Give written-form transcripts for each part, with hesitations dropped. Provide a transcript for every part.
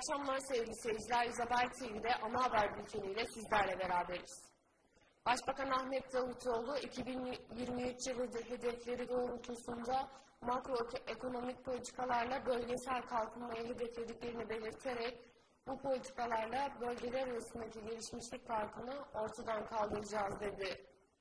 akşamlar sevgili seyirciler. İzabel TV'de ana haber bülteniyle sizlerle beraberiz. Başbakan Ahmet Davutoğlu 2023 yılı hedefleri doğrultusunda makroekonomik politikalarla bölgesel kalkınmayı hedeflediklerini belirterek bu politikalarla bölgeler arasındaki gelişmişlik farkını ortadan kaldıracağız dedi.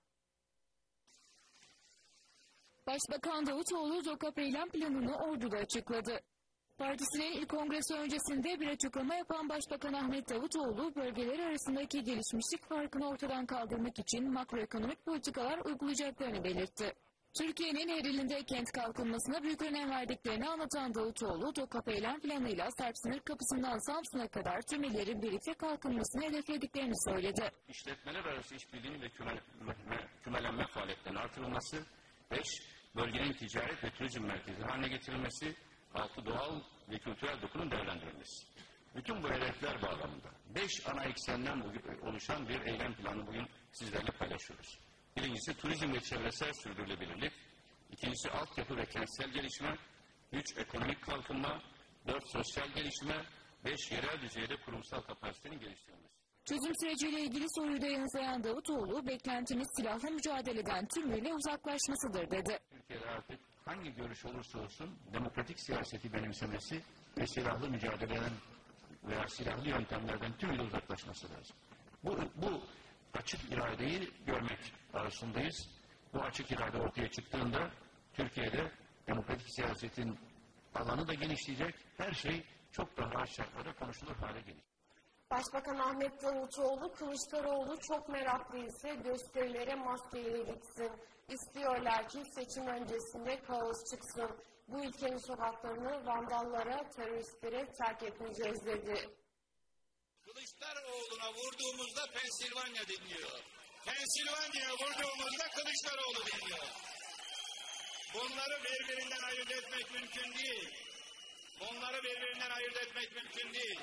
Başbakan Davutoğlu ZOKAP eylem planını Ordu'da açıkladı. Partisinin ilk kongresi öncesinde bir açıklama yapan Başbakan Ahmet Davutoğlu, bölgeler arasındaki gelişmişlik farkını ortadan kaldırmak için makroekonomik politikalar uygulayacaklarını belirtti. Türkiye'nin her ilinde kent kalkınmasına büyük önem verdiklerini anlatan Davutoğlu, ZOKAP eylem planıyla Sarp sınır kapısından Samsun'a kadar tüm illerin birlikte kalkınmasını hedeflediklerini söyledi. İşletmeler arası işbirliğini ve kümelenme faaliyetlerinin artırılması, 5. Bölgenin ticaret ve turizm merkezi haline getirilmesi, 6. Doğal ve kültürel dokunun değerlendirilmesi. Bütün bu hedefler bağlamında 5 ana eksenden oluşan bir eylem planı bugün sizlerle paylaşıyoruz. Birincisi turizm ve çevresel sürdürülebilirlik, ikincisi altyapı ve kentsel gelişme, 3. Ekonomik kalkınma, 4. Sosyal gelişme, 5. Yerel düzeyde kurumsal kapasitenin geliştirilmesi. Çözüm süreciyle ilgili soruyu da yanıtlayan Davutoğlu, beklentimiz silahlı mücadeleden tümüyle uzaklaşmasıdır dedi. Türkiye'de artık hangi görüş olursa olsun demokratik siyaseti benimsemesi ve silahlı mücadeleden veya silahlı yöntemlerden tümüyle uzaklaşması lazım. Bu açık iradeyi görmek arasındayız. Bu açık irade ortaya çıktığında Türkiye'de demokratik siyasetin alanı da genişleyecek, her şey çok daha rahat şartlarda konuşulur hale gelecek. Başbakan Ahmet Davutoğlu, Kılıçdaroğlu çok meraklıysa gösterilere maskeyle gitsin. İstiyorlar ki seçim öncesinde kaos çıksın. Bu ülkenin sokaklarını vandallara, teröristlere terk etmeyeceğiz dedi. Kılıçdaroğlu'na vurduğumuzda Pensilvanya dinliyor. Pensilvanya'ya vurduğumuzda Kılıçdaroğlu dinliyor. Bunları birbirinden ayırt etmek mümkün değil. Bunları birbirinden ayırt etmek mümkün değil.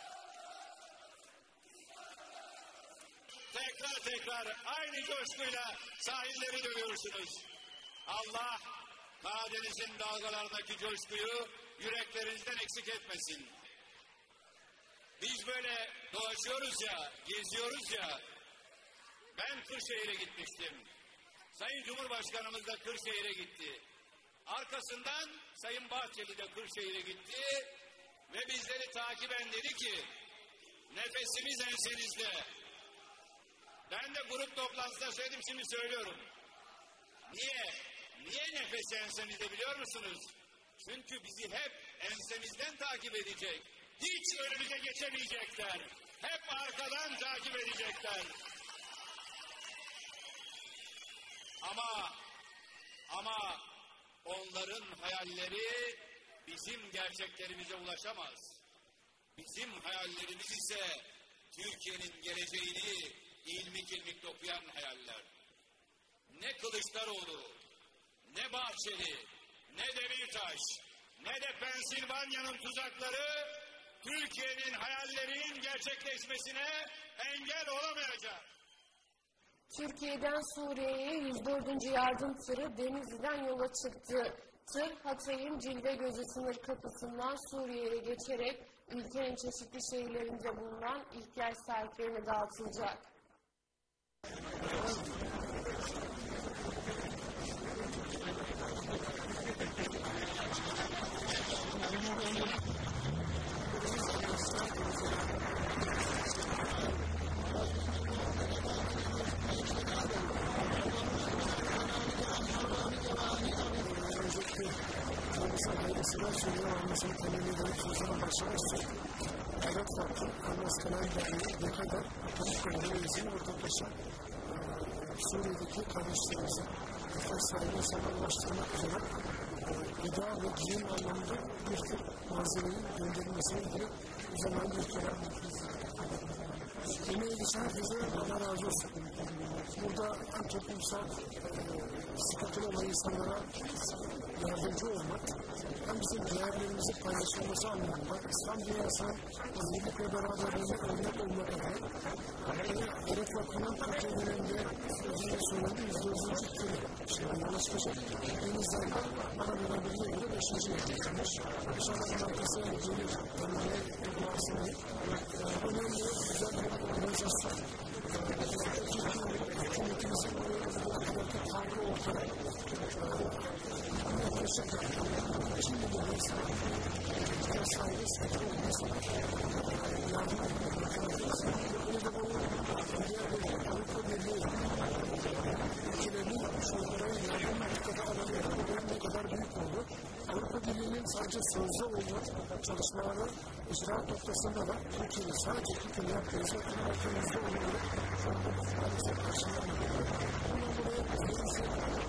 Tekrar aynı coşkuyla sahilleri dövüyorsunuz. Allah Karadeniz'in dalgalarındaki coşkuyu yüreklerinizden eksik etmesin. Biz böyle dolaşıyoruz ya, geziyoruz ya. Ben Kırşehir'e gitmiştim. Sayın Cumhurbaşkanımız da Kırşehir'e gitti. Arkasından Sayın Bahçeli de Kırşehir'e gitti. Ve bizleri takiben dedi ki, nefesimiz ensenizde. Ben de grup toplantısında söyledim, şimdi söylüyorum. Niye nefes ensemizde biliyor musunuz? Çünkü bizi hep ensemizden takip edecek. Hiç önümüze geçemeyecekler. Hep arkadan takip edecekler. Ama onların hayalleri bizim gerçeklerimize ulaşamaz. Bizim hayallerimiz ise Türkiye'nin geleceğini ilmik dokuyan hayaller. Ne Kılıçdaroğlu, ne Bahçeli, ne Demirtaş, ne de Pensilvanya'nın tuzakları Türkiye'nin hayallerinin gerçekleşmesine engel olamayacak. Türkiye'den Suriye'ye 104. yardım tırı Denizli'den yola çıktı. Tır, Hatay'ın Cilvegözü sınır kapısından Suriye'ye geçerek ülkenin çeşitli şehirlerinde bulunan ihtiyaç sahiplerine dağıtılacak. Ailesinden Suriye almasını temin ederek sözlerine başlamıştır. Devlet Vakfı, Anlas Kanal Derneği, DK'da Pamukkale'de üyesini ortaklaşa Suriye'deki kardeşlerimize ihtiyaç sahibi insanlara ulaştırmak üzere gıda ve giyim anlamında bir tür malzemenin gönderilmesine ilgili uzanılan bir tören. Emeği geçen herkese Allah razı olsun. Burada hem toplumsal sıkıntılı olan insanlara yardımcı olmak, hem bizim değerlerimizi paylaşılması anlamında İslam dünyasının birlik ve beraberliğine örnek olmak adına Gerek Ekonomi projelerinde sözünde söyledi 104. kere şimdi yola çıkacak. Deniz Zayda bana göre bilgiye göre 5. yılındaymış. İnşallah markası gelir. Önce duarsını önemli güzel bir organizasyon. Türkiye hükümetimizin bu kadar tavrı ortada. Yaklaşık 2 milyon insan sahibi sektör olmasına yardım ediyoruz. Bunu da bu diğer Avrupa Birliği ülkelerinin yapmış olduğu yardım hareketi alanı ne kadar büyük oldu. Avrupa Birliği'nin sadece sözde olduğu çalışmaları icraat noktasında da Türkiye'nin sadece Türkiye'nin yaptığı hizmetlerin bakımızda olduğu şu anda maalesef karşılanmıyor. Bundan dolayı elimizi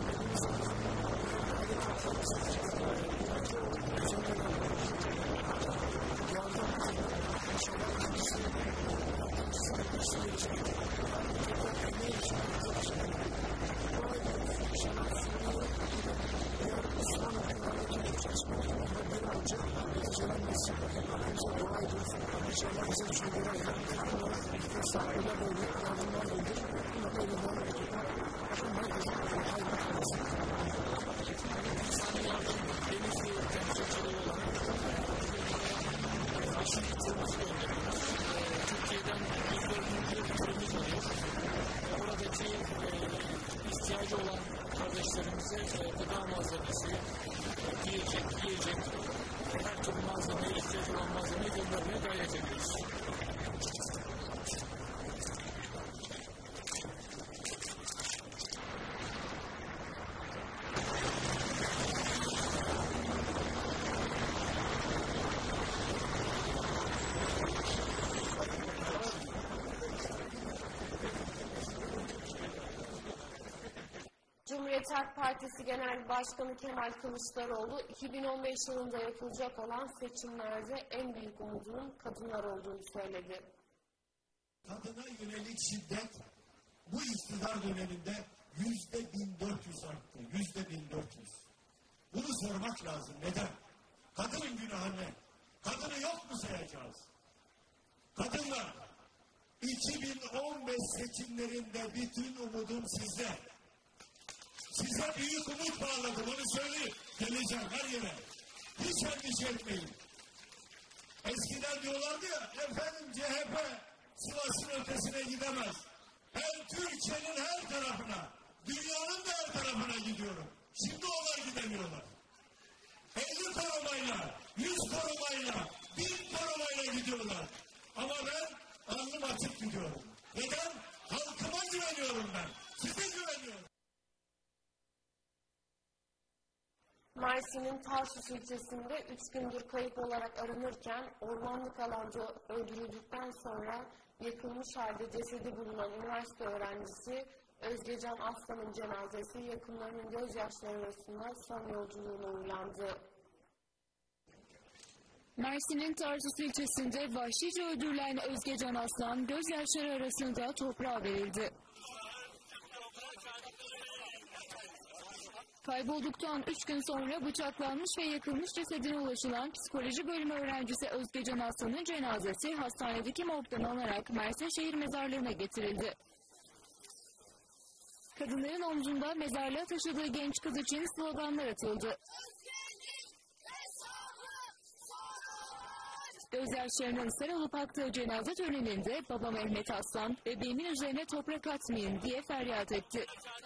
ihtiyacı olan kardeşlerimize gıda malzemesi, yiyecek, her türlü malzemeye, ihtiyacı olan malzemeyi göndermeye gayret ediyoruz. Cumhuriyet Halk Partisi Genel Başkanı Kemal Kılıçdaroğlu, 2015 yılında yapılacak olan seçimlerde en büyük umudunun kadınlar olduğunu söyledi. Kadına yönelik şiddet bu iktidar döneminde %1400 arttı. %1400. Bunu sormak lazım. Neden? Kadının günahı ne? Kadını yok mu sayacağız? Kadınlar, 2015 seçimlerinde bütün umudum sizde. Size büyük umut bağladım, onu söyleyeyim. Geleceğim her yere. Hiç endişe etmeyin. Eskiden diyorlardı ya, efendim CHP Sivas'ın ötesine gidemez. Ben Türkiye'nin her tarafına, dünyanın da her tarafına gidiyorum. Şimdi onlar gidemiyorlar. 50 korumayla, 100 korumayla, 1000 korumayla gidiyorlar. Ama ben alnım açık gidiyorum. Neden? Halkıma güveniyorum ben. Size güveniyorum. Mersin'in Tarsus ilçesinde 3 gündür kayıp olarak aranırken ormanlık alanda öldürüldükten sonra yakılmış halde cesedi bulunan üniversite öğrencisi Özgecan Aslan'ın cenazesi yakınlarının gözyaşları arasında son yolculuğuna uğurlandı. Mersin'in Tarsus ilçesinde vahşice öldürülen Özgecan Aslan gözyaşları arasında toprağa verildi. Kaybolduktan 3 gün sonra bıçaklanmış ve yakılmış cesedine ulaşılan psikoloji bölümü öğrencisi Özgecan Aslan'ın cenazesi hastanedeki morgdan alınarak Mersin Şehir Mezarlığı'na getirildi. Kadınların omzunda mezarlığa taşıdığı genç kız için sloganlar atıldı. Gözyaşlarının sel olup aktığı cenaze töreninde baba Mehmet Aslan, bebeğimin üzerine toprak atmayın diye feryat etti.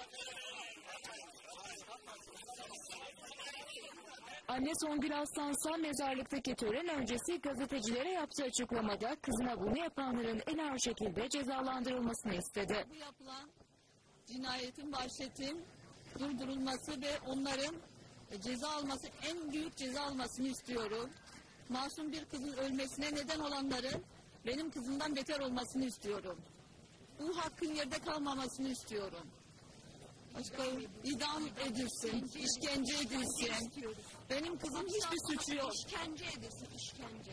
Anne Songül Aslansa mezarlıktaki tören öncesi gazetecilere yaptığı açıklamada kızına bunu yapanların en ağır şekilde cezalandırılmasını istedi. Bu yapılan cinayetin, vahşetin durdurulması ve onların ceza alması, en büyük ceza almasını istiyorum. Masum bir kızın ölmesine neden olanların benim kızımdan beter olmasını istiyorum. Bu hakkın yerde kalmamasını istiyorum. Başka idam edilsin, işkence edilsin. Benim kızım hiçbir suçu yok. İşkence edilsin, işkence.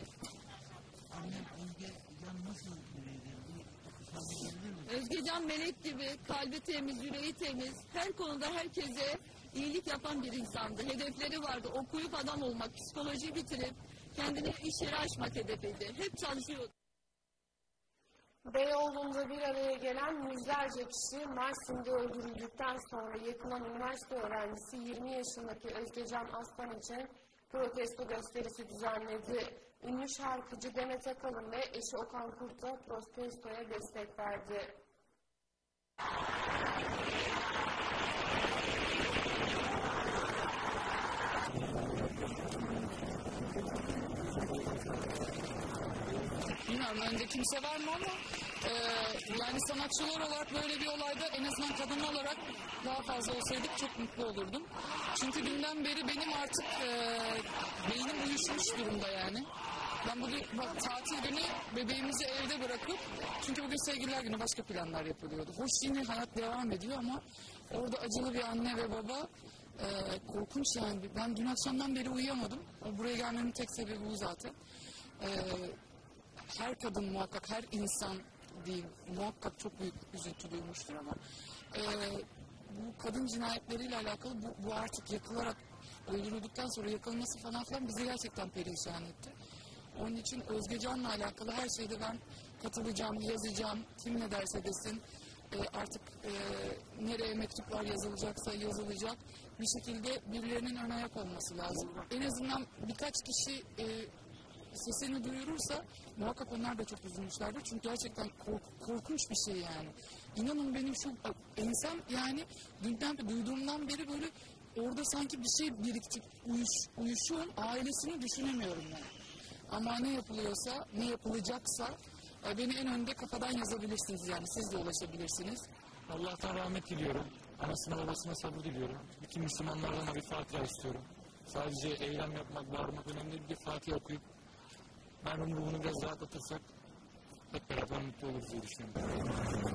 Özgecan melek gibi, kalbi temiz, yüreği temiz, her konuda herkese iyilik yapan bir insandı. Hedefleri vardı, okuyup adam olmak, psikoloji bitirip kendine iş yeri açmak hedefiydi. Hep çalışıyordu. Beyoğlu'nda bir araya gelen yüzlerce kişi Mersin'de öldürüldükten sonra yakılan üniversite öğrencisi 20 yaşındaki Özgecan Aslan için protesto gösterisi düzenledi. Ünlü şarkıcı Demet Akalın ve eşi Okan Kurt da protestoya destek verdi. Bilmiyorum, önde kimse var mı ama yani sanatçılar olarak böyle bir olayda en azından kadın olarak daha fazla olsaydık çok mutlu olurdum. Çünkü dünden beri benim artık beynim uyuşmuş durumda yani. Ben bugün tatil günü bebeğimizi evde bırakıp, çünkü bugün sevgililer günü, başka planlar yapılıyordu. Hoş, yine hayat devam ediyor ama orada acılı bir anne ve baba, korkunç yani. Ben dün akşamdan beri uyuyamadım. Buraya gelmemin tek sebebi bu zaten. Her kadın muhakkak, her insan değil, muhakkak çok büyük üzüntü duymuştur ama bu kadın cinayetleriyle alakalı bu artık yakılarak öldürüldükten sonra yakılması falan filan bizi gerçekten perişan etti. Onun için Özgecan'la alakalı her şeyde ben katılacağım, yazacağım, kim ne derse desin. Artık nereye mektuplar yazılacaksa yazılacak. Bir şekilde birilerinin ön ayak olması lazım. En azından birkaç kişi sesini duyurursa muhakkak onlar da çok üzülmüşlerdir. Çünkü gerçekten korkunç bir şey yani. İnanın benim şu ensem yani dünden duyduğumdan beri böyle orada sanki bir şey birikti. Uyuşuyorum. Ailesini düşünemiyorum yani. Ama ne yapılıyorsa, ne yapılacaksa beni en önde kafadan yazabilirsiniz yani. Siz de ulaşabilirsiniz. Allah'tan rahmet diliyorum. Anasına babasına sabır diliyorum. Bütün Müslümanlardan bir Fatiha istiyorum. Sadece eylem yapmak, bağırmak önemli değil. Bir Fatiha okuyup merhumun ruhunu biraz rahatlatırsak hep beraber mutlu oluruz diye düşünüyorum.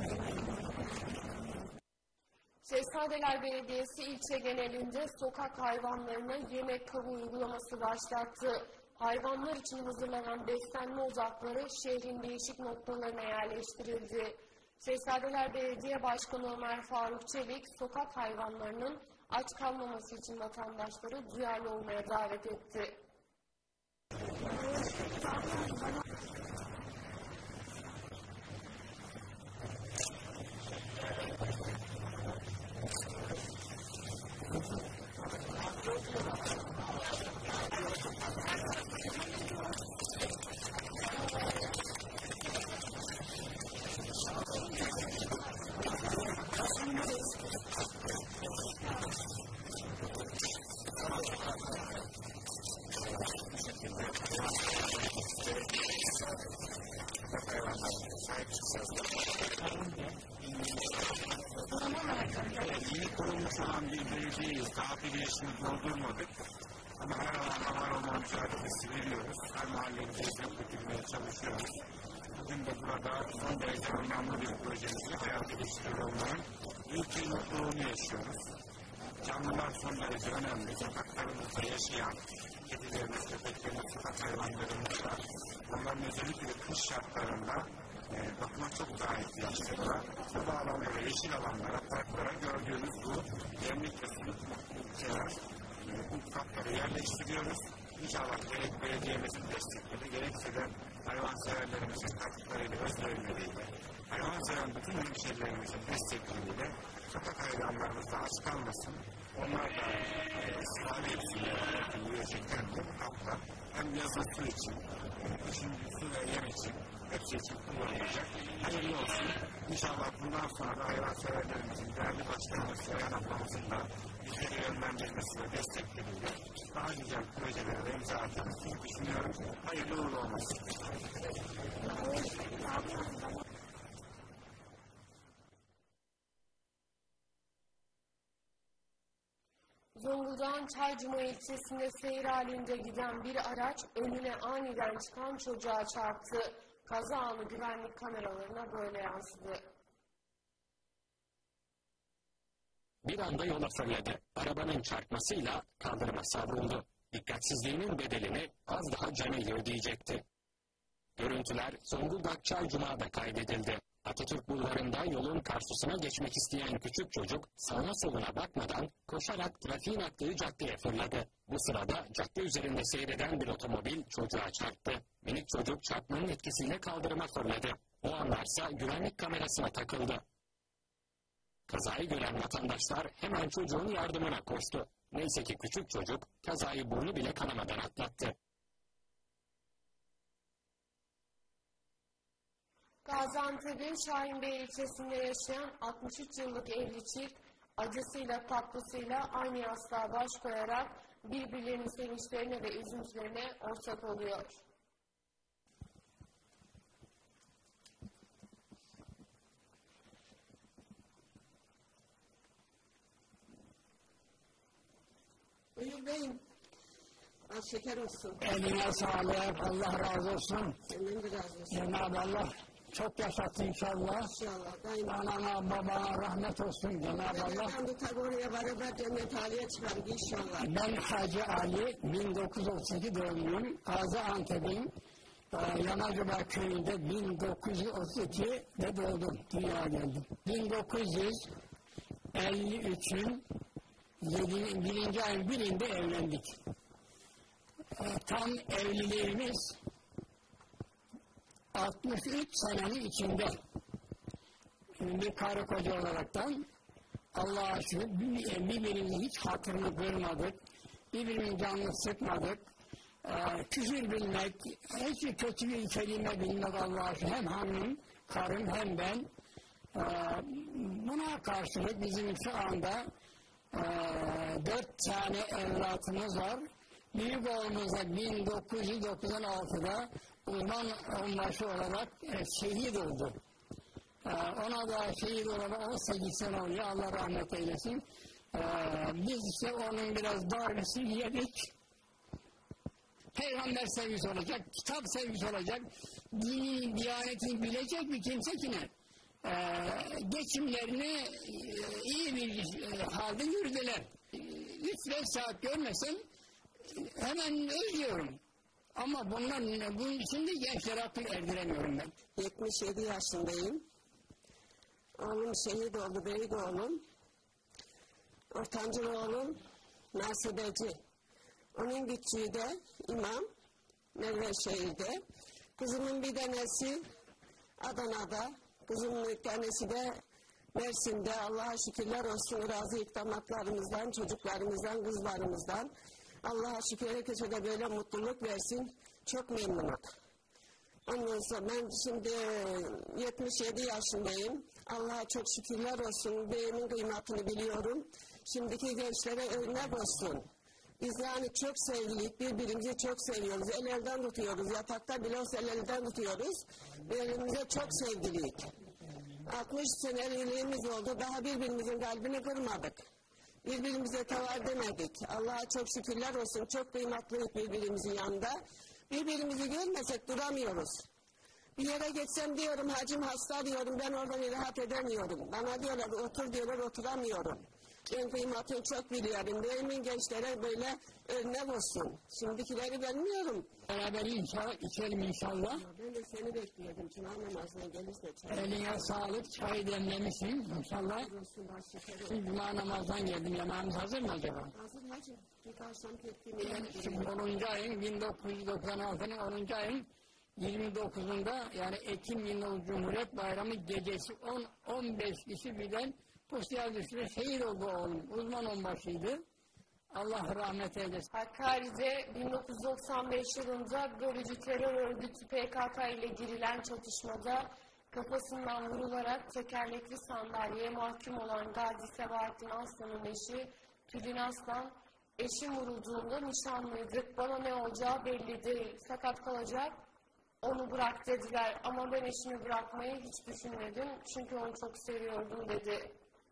Şehzadeler Belediyesi ilçe genelinde sokak hayvanlarına yemek kabı uygulaması başlattı. Hayvanlar için hazırlanan beslenme ocakları şehrin değişik noktalarına yerleştirildi. Şehzadeler Belediye Başkanı Ömer Faruk Çelik, sokak hayvanlarının aç kalmaması için vatandaşları duyarlı olmaya davet etti. Yeni kurulmuş olan bir belediyeyiz. Daha bir yaşını doldurmadık. Ama her alanda var olma mücadelesi veriyoruz. Her mahallemize hizmet götürmeye çalışıyoruz. Bugün de burada son derece önemli bir projemizle hayata geçiriyor olmanın ülke mutluluğunu yaşıyoruz. Canlılar son derece önemli. Sokaklarımızda yaşayan kedilerimiz, köpeklerimiz, sokak hayvanlarımız var. Onların özellikle kış şartlarında bakıma çok daha ihtiyaçları var. Bu alanlara, yeşil alanlara, parklara gördüğümüz bu gemlik ve sınıf şeyler, bu kapları yerleştiriyoruz. İnşallah gerek belediyemizin destekleri, gerekse de hayvanseverlerimizin katkılarıyla, özverileriyle, hayvanseven bütün hemşehrilerimizin destekleriyle sokak hayvanlarımızda aç kalmasın. Onlar da istifade etsinler, yiyecekler de bu kaplar hem yazın su için, kışın su ve yem için, hepsi için kullanılacak. Hayırlı olsun. İnşallah bundan sonra da hayvanseverlerimizin değerli başkanımız Seyhan ablamızın da bizleri yönlendirmesi ve destekleriyle daha güzel projelere imza atarız diye düşünüyorum. Hayırlı uğurlu olmasın. Zonguldak'ın Çaycuma ilçesinde seyir halinde giden bir araç önüne aniden çıkan çocuğa çarptı. Kaza anı güvenlik kameralarına böyle yansıdı. Bir anda yola fırladı. Arabanın çarpmasıyla kaldırıma savruldu. Dikkatsizliğinin bedelini az daha canıyla ödeyecekti. Görüntüler Zonguldak Çaycuma'da kaydedildi. Atatürk Bulvarı'nda yolun karşısına geçmek isteyen küçük çocuk sağına soluna bakmadan koşarak trafiğin aktığı caddeye fırladı. Bu sırada cadde üzerinde seyreden bir otomobil çocuğa çarptı. Minik çocuk çarpmanın etkisiyle kaldırıma fırladı. O anlarsa güvenlik kamerasına takıldı. Kazayı gören vatandaşlar hemen çocuğun yardımına koştu. Neyse ki küçük çocuk kazayı burnu bile kanamadan atlattı. Gaziantep'in Şahinbey ilçesinde yaşayan 63 yıllık evli çift acısıyla tatlısıyla aynı yastığa baş koyarak birbirlerinin sevinçlerine ve üzüntülerine ortak oluyor. Buyur beyim. Az şeker olsun. Eline sağlık, Allah razı olsun. Senden de razı olsun. Cenab-ı Allah çok yaşattı inşallah. İnşallah. Anana babana rahmet olsun Cenab-ı Allah. Ben de tabi oraya beraber cennet haliye çıkarım inşallah. Ben Hacı Ali, 1932 doğumluyum. Gaziantep'in Yanacıba köyünde 1932'de doğdum, dünyaya geldim. 1953'ün 1. ayın birinde evlendik. Tam evliliğimiz 63 senenin içinde bir karı koca olaraktan Allah'a şükür birbirimizin hiç hatırını kırmadık, birbirimizin canını sıkmadık, küfür bilmek, hiç kötü bir kelime bilmek Allah'a şükür, hem hanım, karım hem ben. Buna karşılık bizim şu anda 4 tane evlatımız var. Büyük oğlumuz da 1996'da uzman onbaşı olarak şehit oldu. Ona da şehit olarak 18 sene oluyor. Allah rahmet eylesin. Biz işte onun biraz darbesini yedik. Peygamber sevgisi olacak, kitap sevgisi olacak, dini, diyanetini bilecek bir kimse ki ne? Geçimlerini iyi bir halde yürüdüler. 3-5 saat görmesem hemen özlüyorum. Ama bunun için de gençlere akıl erdiremiyorum ben. 77 yaşındayım. Oğlum şehit oldu, büyük oğlum. Ortancı oğlum nasibeci. Onun küçüğü de imam, Merveşehir'de. Kızımın bir tanesi Adana'da. Kızımın bir tanesi de Mersin'de. Allah'a şükürler olsun razı ikdamatlarımızdan, çocuklarımızdan, kızlarımızdan. Allah'a şükür herkese de böyle mutluluk versin. Çok memnunum. Ondan sonra ben şimdi 77 yaşındayım. Allah'a çok şükürler olsun. Beyimin kıymetini biliyorum. Şimdiki gençlere örnek olsun. Biz yani çok sevgilik, birbirimizi çok seviyoruz. El elden tutuyoruz. Yatakta bile olsa el elden tutuyoruz. Birbirimize çok sevgilik. 60 seneliğimiz oldu. Daha birbirimizin kalbini kırmadık. Birbirimize tavar demedik. Allah'a çok şükürler olsun. Çok kıymetliyik birbirimizin yanında. Birbirimizi görmesek duramıyoruz. Bir yere geçsem diyorum hacım hasta diyorum. Ben oradan rahat edemiyorum. Bana diyorlar otur diyorlar oturamıyorum. Ben kıymetini çok biliyorum. Benim gençlere böyle örnek olsun. Şimdikileri bilmiyorum. Beraber içelim inşallah. Ben de seni bekliyordum. Cuma namazına gelirse çay. Eline sağlık, çay demlemişsin inşallah. Cuma namazdan geldim. Yemeğimiz hazır mı acaba? Hazır hacım. Bir akşam tepkimi Şimdi 10. ayın 1996'nın 10. ayın 29'unda yani Ekim Yılı Cumhuriyet Bayramı gecesi 10-15 kişi birden pusuya düştü. Şehit oldu oğlum. Uzman onbaşıydı. Allah rahmet eylesin. Hakkari'de 1995 yılında bölücü terör örgütü PKK ile girilen çatışmada kafasından vurularak tekerlekli sandalyeye mahkum olan Gazi Sebahattin Aslan'ın eşi Tülin Aslan, eşim vurulduğunda nişanlıydık, bana ne olacağı belli değil, sakat kalacak, onu bırak dediler ama ben eşimi bırakmayı hiç düşünmedim çünkü onu çok seviyordum dedi.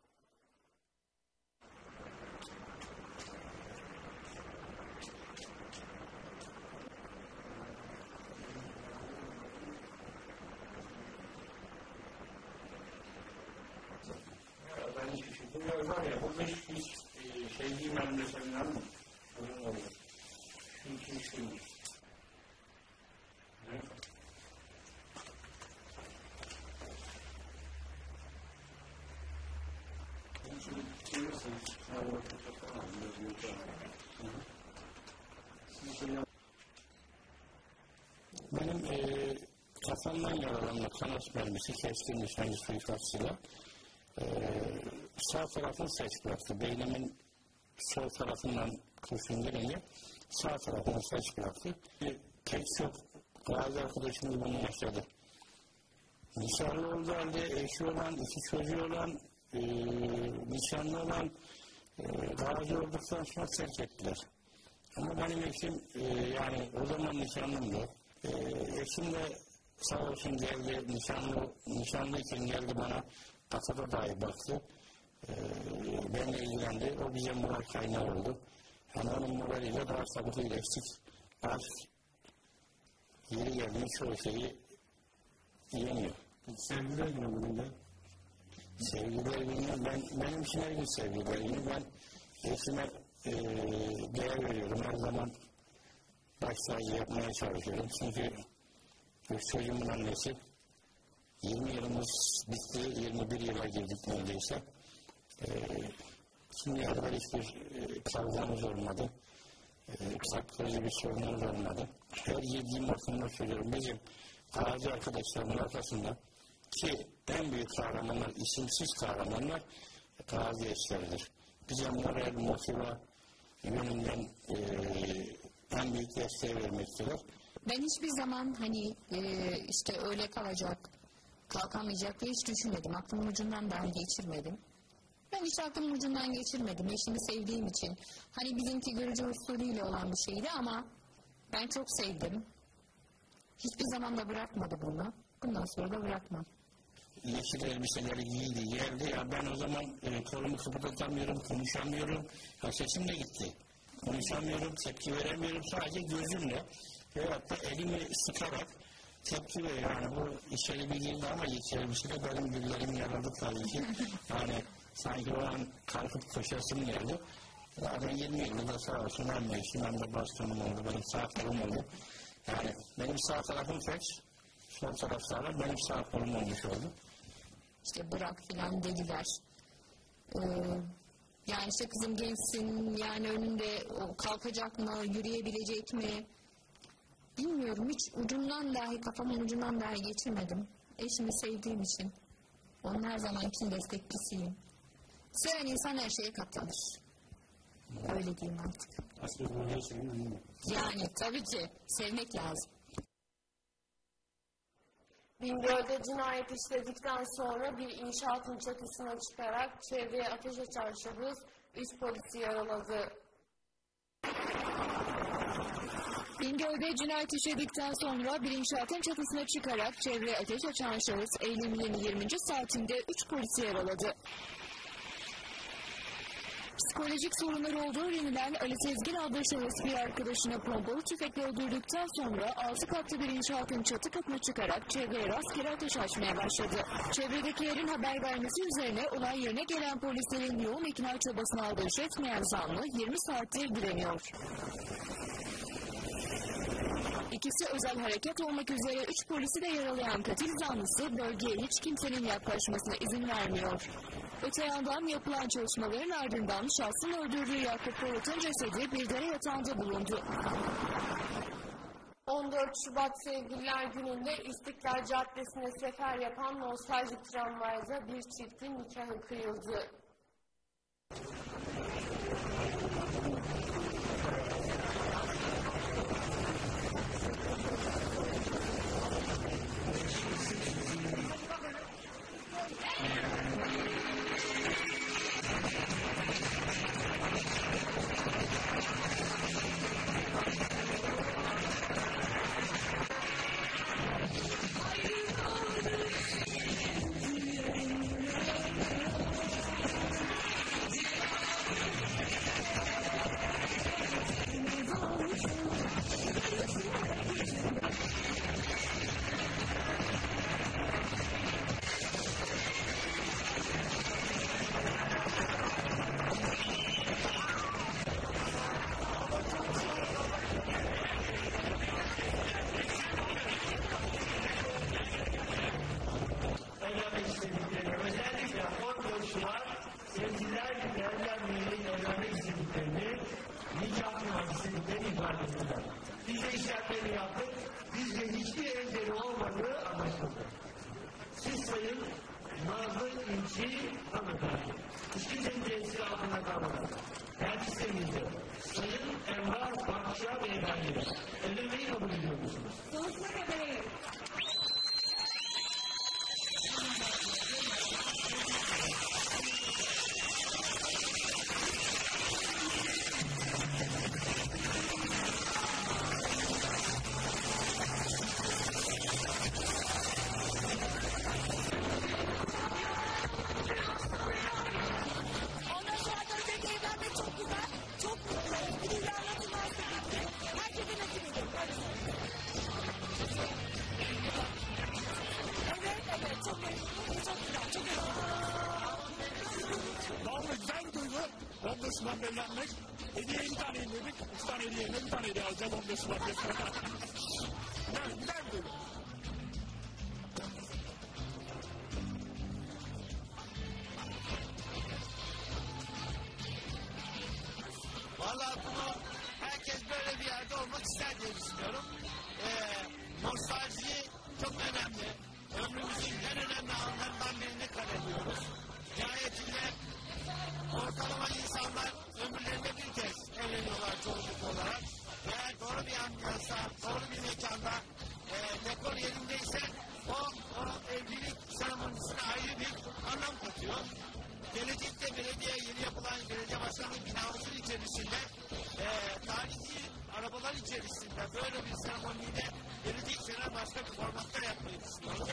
Bunlar var ya, bu hiç şey giymem mesela mı? Bunun olur. Hiç giymem. Benim kafamdan yaralanma kanat mermisi kestirmiş henüz suikastıyla sağ tarafını seç bıraktı. Beynimin sol tarafından kurşun gelince sağ tarafını seç bıraktı. Pek çok bazı arkadaşımız bunu yaşadı. Nişanlı olduğu halde eşi olan, iki çocuğu olan, nişanlı olan gazi olduktan sonra terk ettiler. Ama benim eşim yani o zaman nişanlımdı. Eşim de sağ olsun geldi, nişanlıyken geldi bana kafada dahi baktı. Benimle ilgilendi. O bize moral kaynağı oldu. Yani onun moraliyle daha çabuk iyileştik. Aşk yeri geldiği çoğu şeyi yeniyor. Sevgiler günü bugün de. Sevgiler günü, benim için her gün sevgiler günü. Ben eşime değer veriyorum. Her zaman baş tacı yapmaya çalışıyorum. Çünkü çocuğumun annesi 20 yılımız bitti, 21 yıla girdik neredeyse. Şimdiye kadar hiçbir kavgamız olmadı. Psikolojik bir sorunumuz olmadı. Her yediğim ortamda söylüyorum. Bizim gazi arkadaşlarımın arkasında ki en büyük kahramanlar, isimsiz kahramanlar gazi eşleridir. Bize moral, motiva yönünden en büyük desteği vermektedir. Ben hiçbir zaman hani işte öyle kalacak, kalkamayacak diye hiç düşünmedim. Aklımın ucundan dahi geçirmedim. Ben hiç aklımın ucundan geçirmedim. Eşimi sevdiğim için. Hani bizimki görücü usulüyle olan bir şeydi ama ben çok sevdim. Hiçbir zaman da bırakmadı bunu. Bundan sonra da bırakmam. Yeşil elbiseleri giydi, geldi. Ya ben o zaman kolumu kıpırdatamıyorum, konuşamıyorum. Ya sesim de gitti. Konuşamıyorum, tepki veremiyorum. Sadece gözümle veyahut da elimi sıkarak tepki veriyor. Yani bu içeri bir girdi ama yeşil elbisede benim güllerim yaradı tabii ki. Yani sanki o an kalkıp koşasım geldi. Zaten 20 yılda da sağ olsun hem eşim hem de bastonum oldu, benim sağ kolum oldu. Yani benim sağ tarafım felç, sol taraflarla benim sağ kolum olmuş oldu. İşte bırak filan dediler. Yani işte kızım gençsin, yani önünde kalkacak mı, yürüyebilecek mi? Bilmiyorum, hiç ucundan dahi, kafamın ucundan dahi geçirmedim. Eşimi sevdiğim için. Onun her zamanki destekçisiyim. Seven insan her şeye katlanır. Öyle diyeyim artık. Yani tabii ki sevmek lazım. Bingöl'de cinayet işledikten sonra bir inşaatın çatısına çıkarak çevreye ateş açan şahıs 3 polisi yaraladı. Bingöl'de cinayet işledikten sonra bir inşaatın çatısına çıkarak çevreye ateş açan şahıs Eylül'ün 20. saatinde 3 polisi yaraladı. Psikolojik sorunları olduğu öğrenilen Ali Sezgin adlı şahıs bir arkadaşını pompalı tüfekle öldürdükten sonra 6 katlı bir inşaatın çatı katına çıkarak çevreye rastgele ateş açmaya başladı. Çevredekilerin haber vermesi üzerine olay yerine gelen polislerin yoğun ikna çabasına aldırış etmeyen zanlı 20 saattir direniyor. İkisi özel harekat olmak üzere 3 polisi de yaralayan katil zanlısı bölgeye hiç kimsenin yaklaşmasına izin vermiyor. Öte yandan yapılan çalışmaların ardından şahsın öldürdüğü Yakup Polat'ın cesedi bir dere yatağında bulundu. 14 Şubat Sevgililer Günü'nde İstiklal Caddesi'ne sefer yapan nostaljik tramvayda bir çiftin nikahı kıyıldı. mühendislerini nikah mühendisliğinden ifade ettiler. Biz de işlemlerini yaptık. Bizce hiçbir engeli olmadığı anlaşıldı. Siz sayın Nazlı İlçi hanımefendi, hiç kimsenin tesiri altında kalmadan kendi sitemizde sayın Emrah Bakşa beyefendiyle evlenmeyi kabul ediyor musunuz? Sonsuza kadar. Şubat belirlenmek. Hediye 50 tane indirdik. 3 tane hediye yerine 1 tane hediye alacağız 15 Şubat mesela. Yani güzel bir duygu. Vallahi bunu herkes böyle bir yerde olmak ister diye düşünüyorum. Nostalji çok önemli. Ömrümüzün en önemli anlarından birini kareliyoruz. Nihayetinde ortalama insanlar ömürlerinde bir kez evleniyorlar çoğunluk olarak. Eğer doğru bir ambiyansa, doğru bir mekanda dekor yerindeyse o evlilik seremonisine ayrı bir anlam katıyor. Gelecekte yeni yapılan belediye başkanlık binamızın içerisinde tarihi arabalar içerisinde böyle bir seremoniyle belediye içeren başka bir formatta yapmayı düşünüyoruz.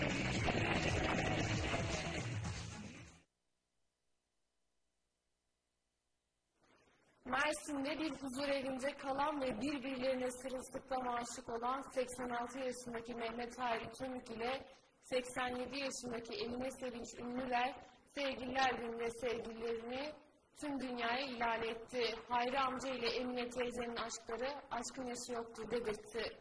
Mersin'de bir huzur evinde kalan ve birbirlerine sırılsıklam aşık olan 86 yaşındaki Mehmet Hayri Tümük ile 87 yaşındaki Emine Sevinç Ünlüler Sevgililer Günü'nde sevgililerini tüm dünyaya ilan etti. Hayri amca ile Emine teyzenin aşkları aşkın yaşı yoktur dedirtti.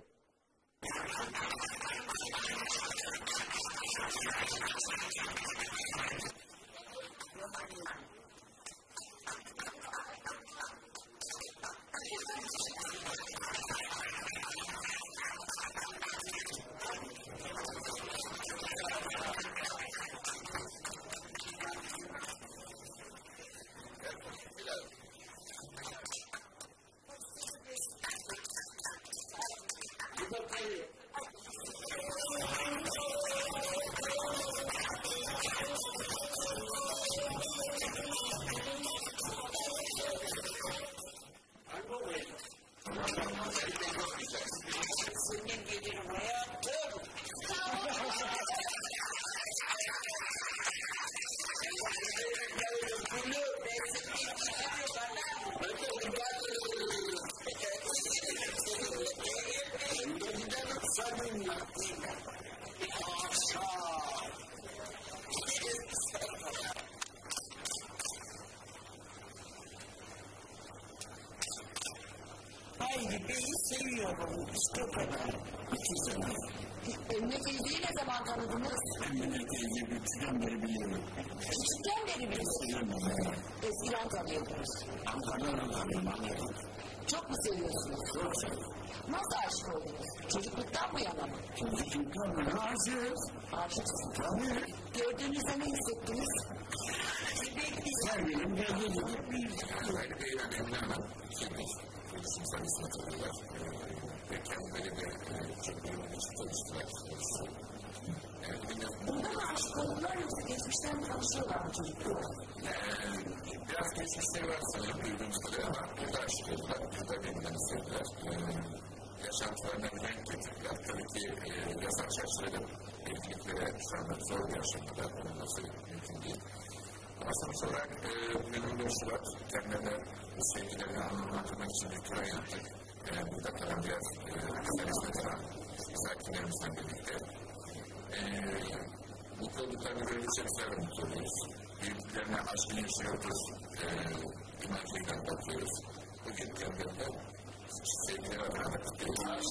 Hayri Bey'i seviyorum. İşte o kadar. Emine teyzeyi ne zaman tanıdınız? Emine teyzeyi küçükten beri biliyorum. Küçükten beri biliyorsunuz. Eskiden tanıyordunuz. Ankara'dan tanıyorum, anladım. Çok mu seviyorsunuz? Çok seviyorum. Nasıl aşık oldunuz? Çocukluktan bu yana mı? Çocukluktan mı? Aşığız. Aşıksınız. Tabii. Gördüğünüzde ne hissettiniz? Sevgilim geldi dedim. Hayri Bey'le evlenmem. Şimdi polisin sayısına tanıyorlar. Ve kendileri de çok memnun için tanıştılar. Burada mı aşık oldular yoksa geçmişten mi tanışıyorlar mı çocuklar? Biraz geçmişleri var sanırım duyduğumuz kadar ama burada aşık oldular. Burada birbirlerini sevdiler. Yaşantılarına bir renk getirdiler. Tabii ki yaz arkadaşları evliliklere şu anda zor bir aşamada bulunması mümkün değil. Ama sonuç olarak bugün 14 Şubat kendilerine bu sevgilerini anlatmak için bir tören yaptık. Burada kalan diğer servisine kalan sakinlerimizden birlikte. Mutlu olduklarını görünce bizler de mutlu oluyoruz. Büyüklerine aşkını yaşıyoruz. İmancıyla bakıyoruz. Bugün kendilerine sevgileri adına kutluyoruz.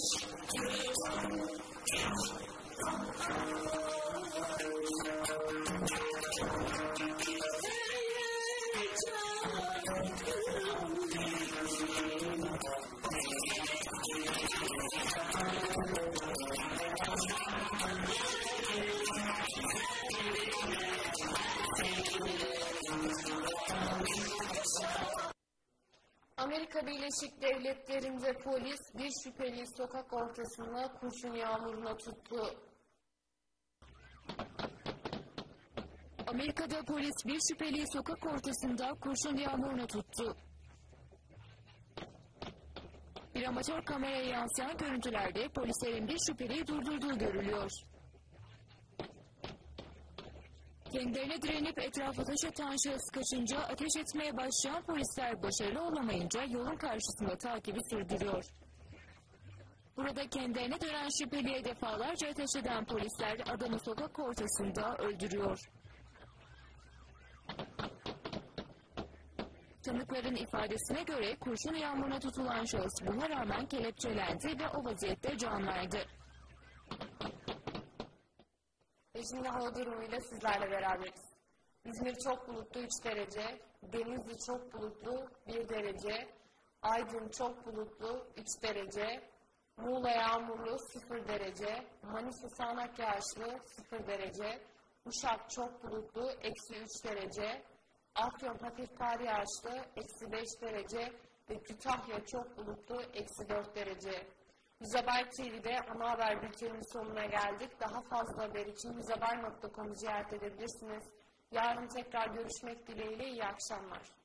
Amerika Birleşik Devletleri'nde polis bir şüpheliyi sokak ortasında kurşun yağmuruna tuttu. Amerika'da polis bir şüpheliyi sokak ortasında kurşun yağmuruna tuttu. Bir amatör kameraya yansıyan görüntülerde polislerin bir şüpheliyi durdurduğu görülüyor. Kendilerine direnip etrafa taş atan şahıs kaçınca ateş etmeye başlayan polisler başarılı olamayınca yolun karşısında takibi sürdürüyor. Burada kendilerine dönen şüpheliye defalarca ateş eden polisler adamı sokak ortasında öldürüyor. Tanıkların ifadesine göre kurşun yağmuruna tutulan şahıs buna rağmen kelepçelendi ve o vaziyette can verdi. Ve şimdi hava durumuyla sizlerle beraberiz. İzmir çok bulutlu 3 derece, Denizli çok bulutlu 1 derece, Aydın çok bulutlu 3 derece, Muğla yağmurlu 0 derece, Manisa sağanak yağışlı 0 derece, Uşak çok bulutlu -3 derece, Afyon hafif kar yağışlı -5 derece ve Kütahya çok bulutlu -4 derece. Yüzeber TV'de ana haber bülteninin sonuna geldik. Daha fazla haber için yüzeber.com'u ziyaret edebilirsiniz. Yarın tekrar görüşmek dileğiyle iyi akşamlar.